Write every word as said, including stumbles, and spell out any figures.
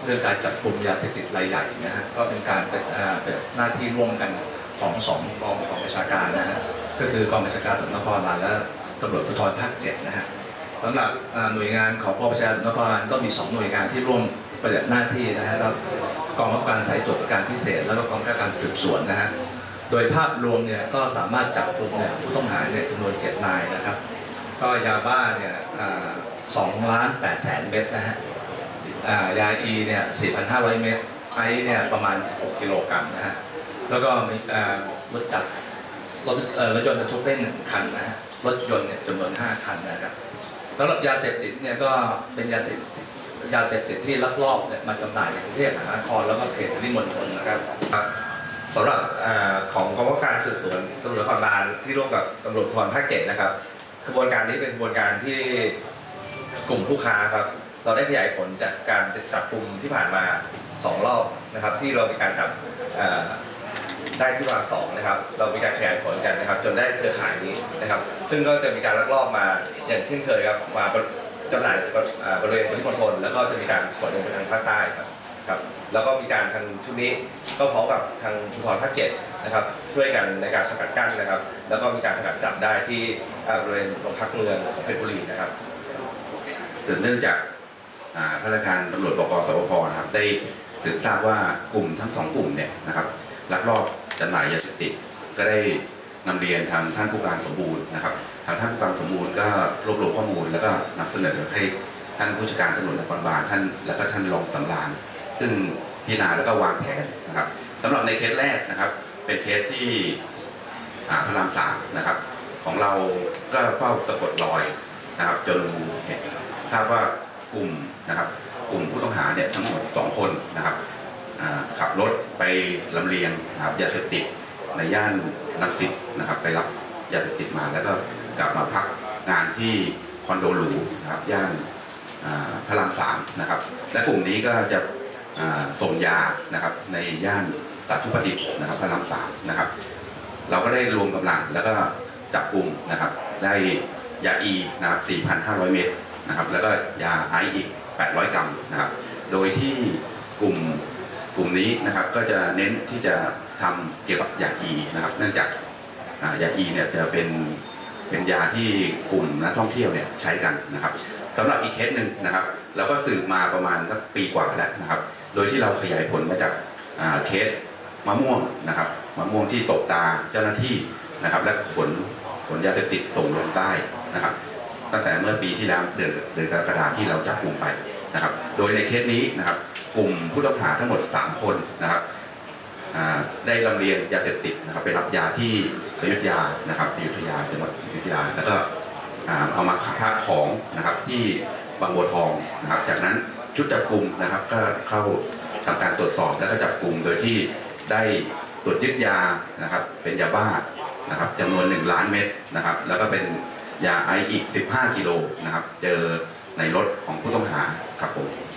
เรื่องการจับกลุ่มยาเสพติดรายใหญ่นะฮะก็เป็นการเป็นหน้าที่ร่วมกันของสองกองกองบัญชาการนะฮะก็คือกองบัญชาการตำรวจนครบาลและตำรวจภูธรภาคเจ็ดนะฮะสำหรับหน่วยงานของกองบัญชาการตำรวจนครบาลก็มีสองหน่วยงานที่ร่วมปฏิบัติหน้าที่นะฮะแล้วกองบังคับการสายตรวจการพิเศษแล้วก็กองบังคับการสืบสวนนะฮะโดยภาพรวมเนี่ยก็สามารถจับกลุ่มเนี่ยผู้ต้องหาเนี่ยจำนวนเจ็ดนายนะครับก็ยาบ้าเนี่ยสองล้านแปดแสนเม็ดนะฮะยาอีเนี่ย สี่พันห้าร้อย เม็ดไอซ์เนี่ยประมาณสิบหกกิโลกรัมนะฮะแล้วก็มีรถจักรรถรถยนต์บรรทุกได้หนึ่งคันนะฮะรถยนต์เนี่ยจำนวนห้าคันนะครับสำหรับยาเสพติดเนี่ยก็เป็นยาเสพติดยาเสพติดที่ลักลอบเนี่ยมาจำหน่ายในกรุงเทพมหานครแล้วก็เขตปริมณฑลนะครับสำหรับของกองบังคับการสืบสวนตำรวจนครบาลที่ร่วมกับตำรวจภูธรภาคเจ็ดนะครับกระบวนการนี้เป็นกระบวนการที่กลุ่มผู้ค้าครับเราได้ขยายผลจากการจับกลุ่มที่ผ่านมาสองรอบนะครับที่เรามีการจับได้ที่วางสองนะครับเรามีการขยายผลกันนะครับจนได้เครือข่ายนี้นะครับซึ่งก็จะมีการลักลอบมาอย่างเช่นเคยครับมาจำหน่ายบริเวณปริมณฑลแล้วก็จะมีการขนลงไปทางภาคใต้ครับครับแล้วก็มีการทางชุดนี้ก็พร้อมกับทางภูธรภาคเจ็ดนะครับช่วยกันในการสกัดกั้นนะครับแล้วก็มีการสกัดจับได้ที่บริเวณโรงพักเมืองของเพชรบุรีนะครับสืบเนื่องจากข้าราชการตำรวจบก.สปภ.นะครับได้สืบทราบว่ากลุ่มทั้งสองกลุ่มเนี่ยนะครับลักลอบจำหน่ายยาเสพติดก็ได้นำเรียนทางท่านผู้การสมบูรณ์นะครับทางท่านผู้การสมบูรณ์ก็รวบรวมข้อมูลแล้วก็นำเสนอให้ท่านผู้จัดการตำรวจนครบาลท่านแล้วก็ท่านรองสำราญซึ่งพิจารณาแล้วก็วางแผนนะครับสำหรับในเคสแรกนะครับเป็นเคสที่พระรามสามนะครับของเราก็เฝ้าสะกดรอยนะครับจนเห็นทราบว่ากลุ่มนะครับกลุ่มผู้ต้องหาเนี่ยทั้งหมดสองคนนะครับขับรถไปลำเลียงนะครับยาเสพติดในย่านรังสิตนะครับไปรับยาเสพติดมาแล้วก็กลับมาพักงานที่คอนโดหรูนะครับย่านพระรามสามนะครับและกลุ่มนี้ก็จะส่งยานะครับในย่านตัดทุพดิบนะครับพระรามสามนะครับเราก็ได้รวมกำลังแล้วก็จับกลุ่มนะครับได้ยาอีนะครับ สี่พันห้าร้อย เม็ดนะครับแล้วก็ยาไอซ์อีกแปดร้อยกรัมนะครับโดยที่กลุ่มกลุ่มนี้นะครับก็จะเน้นที่จะทำเกี่ยวกับยาอีนะครับเนื่องจากยาอีเนี่ยจะเป็นเป็นยาที่กลุ่มนักท่องเที่ยวเนี่ยใช้กันนะครับสำหรับอีกเคสหนึ่งนะครับเราก็สืบมาประมาณสักปีกว่าแล้วนะครับโดยที่เราขยายผลมาจากเคสมะม่วงนะครับมะม่วงที่ตกตาเจ้าหน้าที่นะครับและขนขนยาเสพติดส่งลงใต้นะครับตั้งแต่เมื่อปีที่แล้วเดือนเดือนกรกฎาคมที่เราจับกลุ่มไปนะครับโดยในเคสนี้นะครับกลุ่มผู้ต้องหาทั้งหมดสามคนนะครับได้ลำเลียงยาเสพติดนะครับไปรับยาที่อยุธยานะครับอยุธยาจังหวัดอยุธยาแล้วก็เอามาพักของนะครับที่บางบัวทองนะครับจากนั้นชุดจับกลุ่มนะครับก็เข้าทำการตรวจสอบแล้วก็จับกลุ่มโดยที่ได้ตรวจยึดยานะครับเป็นยาบ้านะครับจำนวนหนึ่งล้านเม็ดนะครับแล้วก็เป็นยาไอซ์อีกสิบห้ากิโลนะครับเจอในรถของผู้ต้องหาครับผม